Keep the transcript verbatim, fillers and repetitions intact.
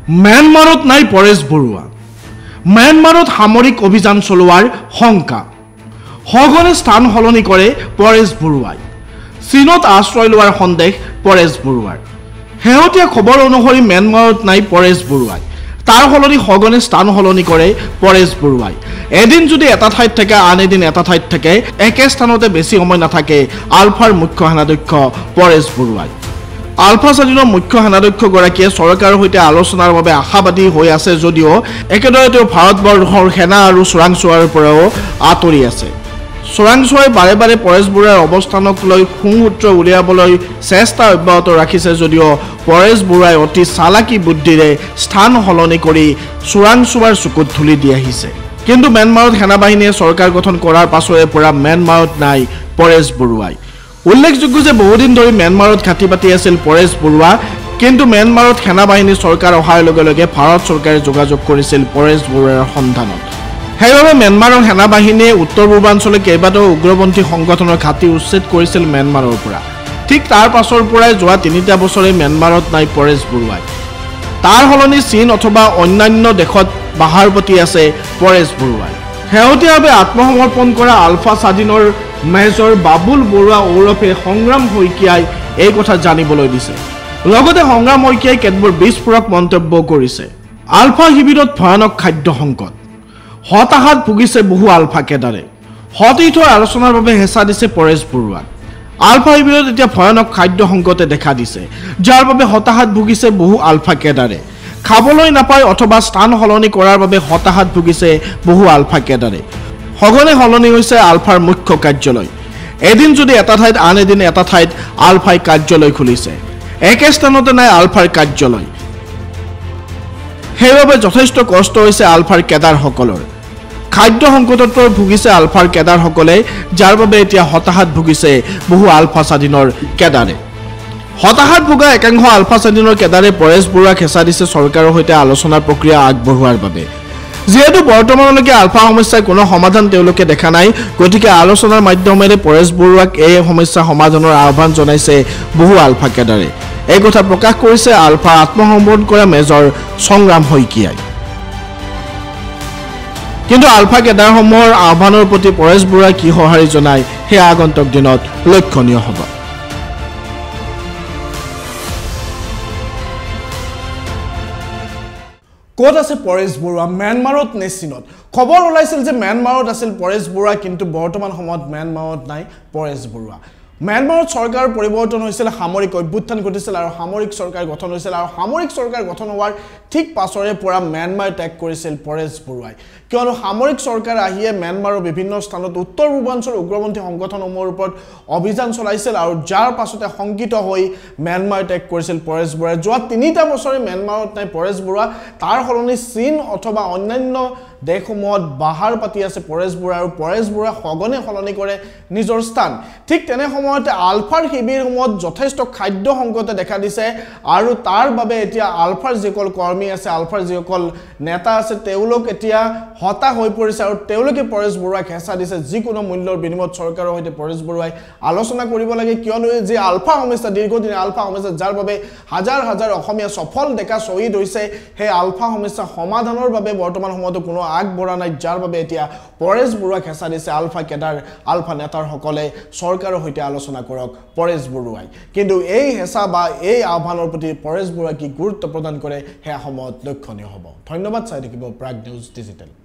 म्यानमारत নাই পৰেশ বৰুৱা म्यानमारत সামৰিক অভিযান চলোৱাৰ শংকা সঘনে স্থান সলনি কৰে পৰেশ বৰুৱাই চীনত আশ্ৰয় লোৱাৰ সন্দেহ পৰেশ বৰুৱাৰ হেহতীয়া খবৰ অনুসৰি म्यानमारत নাই পৰেশ বৰুৱাই তাৰ সলনি সঘনে স্থান সলনি কৰে পৰেশ বৰুৱাই এদিন যদি এটা ঠাইত থাকে আন এদিন এটা ঠাইত থাকে একে স্থানতে বেছি সময় নাথাকে আলফাৰ মুখ্য সেনাধ্যক্ষ পৰেশ বৰুৱাই আলফা স্বাধীনৰ মুখ্য সেনাধ্যক্ষগৰাকীয়ে চৰকাৰৰ সৈতে আলোচনাৰ বাবে আশাবাদী হৈ আছে যদিও একেদৰে তেওঁ ভাৰতবৰ্ষৰ সেনা আৰু চোৰাংচোৱাৰ পৰাও আঁতৰি আছে চোৰাংচোৱাই বাৰে বাৰে পৰেশ বৰুৱাৰ অৱস্থানক লৈ সুসূত্ৰ উলিয়াবলৈ চেষ্টা অব্যাহত ৰাখিছে যদিও পৰেশ বৰুৱাই অতি চালাকি বুদ্ধিৰে স্থান সলনি কৰি চোৰাংচোৱাৰ চকুত ধুলি দি আহিছে কিন্তু म्यानमारত সেনাবাহিনীয়ে চৰকাৰ গঠন কৰাৰ পাছৰে পৰা म्यानमारত নাই পৰেশ বৰুৱাই উল্লেখযোগ্য যে বহুদিন ধৰি म्यानमारত ঘাটি পাতি আছিল পৰেশ বৰুৱা কিন্তু म्यानमारত সেনাবাহিনী চৰকাৰ অহাৰ লগে লগে ভাৰত চৰকাৰে যোগাযোগ কৰিছিল পৰেশ বৰুৱাৰ সন্ধানত সেইবাবে म्यानमाৰৰ সেনাবাহিনীয়ে উত্তৰ পূৰ্বাঞ্চলৰ কেইবাটাও উগ্ৰপন্থী সংগঠনৰ ঘাটি উচ্ছেদ কৰিছিল म्यानमाৰৰ পৰা ঠিক তাৰ পাছৰ পৰাই যোৱা তিনিটা বছৰে म्यानमारত নাই পৰেশ বৰুৱাই তাৰ সলনি চীন অথবা অন্যান্য দেশত বাহাৰ পতি আছে পৰেশ বৰুৱাই শেহতীয়াভাৱে আত্মসমৰ্পণ কৰা আলফা স্বাধীনৰ মেজৰ বাবুল বৰুৱা ওৰফে সংগ্ৰাম শইকীয়াই এই কথা জানিবলৈ দিছে লগতে সংগ্ৰাম শইকীয়াই কেতবোৰ বিস্ফোৰক মন্তব্য কৰিছে আলফা শিবিৰত ভয়ানক খাদ্য সংকট হতাশাত ভুগিছে বহু আলফা কেডাৰে সতীৰ্থৰ আলোচনাৰ বাবে হেঁচা দিছে পৰেশ বৰুৱাক আলফা শিবিৰত এতিয়া ভয়ানক খাদ্য সংকটে দেখা দিছে যাৰ বাবে হতাশাত ভুগিছে বহু আলফা কেডাৰে খাবলৈ নাপায় অথবা স্থান সলনি কৰাৰ বাবে হতাশাত ভুগিছে বহু আলফা কেডাৰে সঘনে সলনি হৈছে আলফাৰ মুখ্য কাৰ্যালয় এদিন যদি এটা ঠাইত আন এদিন এটা ঠাইত আলফাই কাৰ্যালয় খুলিছে একে স্থানতে নাই আলফাৰ কাৰ্যালয় সেইবাবে যথেষ্ট কষ্ট হৈছে আলফাৰ কেডাৰসকলৰ খাদ্য সংকটত ভুগিছে আলফাৰ কেডাৰসকলে যাৰ বাবে এতিয়া হতাশাত ভুগিছে বহু আলফা স্বাধীনৰ কেডাৰে হতাশাত ভুগা একাংশ আলফা স্বাধীনৰ কেডাৰে পৰেশ বৰুৱাক হেঁচা দিছে চৰকাৰৰ সৈতে আলোচনাৰ প্ৰক্ৰিয়া আগবঢ়োৱাৰ বাবে যেহেতু বৰ্তমানলৈকে আলফা সমস্যাৰ কোনো সমাধান তেওঁলোকে দেখা নাই গতিকে আলোচনাৰ মাধ্যমেৰে পৰেশ বৰুৱাক এই সমস্যা সমাধানৰ আহ্বান জনাইছে বহু আলফা কেডাৰে এই কথা প্ৰকাশ কৰিছে আলফা আত্মসমৰ্পণ কৰা মেজৰ সংগ্ৰাম শইকীয়াই কিন্তু আলফা কেডাৰসমূহৰ আহ্বানৰ প্ৰতি পৰেশ বৰুৱাই কি সঁহাৰি জনায় সেয়া আগন্তুক দিনত লক্ষণীয় হ'ব ক'ত আছে পৰেশ বৰুৱা म्यानमारত নে চীনত খবৰ ওলাইছিল যে म्यानमारত আছিল পৰেশ বৰুৱা কিন্তু বৰ্তমান সময়ত म्यानमारত নাই পৰেশ বৰুৱা म्यानमारত চৰকাৰ পৰিৱৰ্তন হৈছিল সামৰিক অভ্যুত্থান ঘটিছিল আৰু সামৰিক চৰকাৰ গঠন হৈছিল আৰু সামৰিক চৰকাৰ গঠন হোৱাৰ ঠিক পাছৰে পৰা म्यानमार ত্যাগ কৰিছিল পৰেশ বৰুৱাই কিয়নো সামৰিক চৰকাৰ আহিয়ে म्यानमाৰৰ বিভিন্ন স্থানত উত্তৰ পূৰ্বাঞ্চলৰ উগ্ৰপন্থী সংগঠনসমূহৰ ওপৰত অভিযান চলাইছিল আৰু যাৰ পাছতে সংকিত হৈ म्यानमार ত্যাগ কৰিছিল পৰেশ বৰুৱাই যোৱা তিনিটা বছৰে म्यानमारত নাই পৰেশ বৰুৱা তাৰ সলনি চীন অথবা অন্যান্য দেশসমূহত বাহাৰ পাতি আছে পৰেশ বৰুৱা আৰু পৰেশ বৰুৱা সঘনে সলনি কৰে নিজৰ স্থান ঠিক তেনে সময়তে আলফাৰ শিবিৰসমূহত যথেষ্ট খাদ্য সংকটে দেখা দিছে আৰু তাৰ বাবে এতিয়া আলফাৰ যিসকল কৰ্মী আছে আলফাৰ যিসকল নেতা আছে তেওঁলোক এতিয়া হতাশ হৈ পৰিছে আৰু তেওঁলোকে পৰেশ বৰুৱাক হেঁচা দিছে যিকোনো মূল্যৰ বিনিময়ত চৰকাৰৰ সৈতে পৰেশ বৰুৱাই আলোচনা কৰিব লাগে কিয়নো যে আলফা সমস্যা দীৰ্ঘদিনীয়া আলফা সমস্যা যাৰ বাবে হাজাৰ হাজাৰ অসমীয়া সফল ডেকা শ্বহীদ হৈছে সেই আলফা সমস্যা সমাধানৰ বাবে বৰ্তমান সময়ত কোনো আগবঢ়া নাই যাৰ বাবে এতিয়া পৰেশ বৰুৱাক হেঁচা দিছে আলফা কেডাৰ আলফা নেতাৰসকলে চৰকাৰৰ সৈতে আলোচনা কৰক পৰেশ বৰুৱাই কিন্তু এই হেঁচা বা এই আহ্বানৰ প্ৰতি পৰেশ বৰুৱাই কি গুৰুত্ব প্ৰদান কৰে সেয়া সময়ত লক্ষণীয় হ'ব ধন্যবাদ চাই থাকিব প্ৰাগ নিউজ ডিজিটেল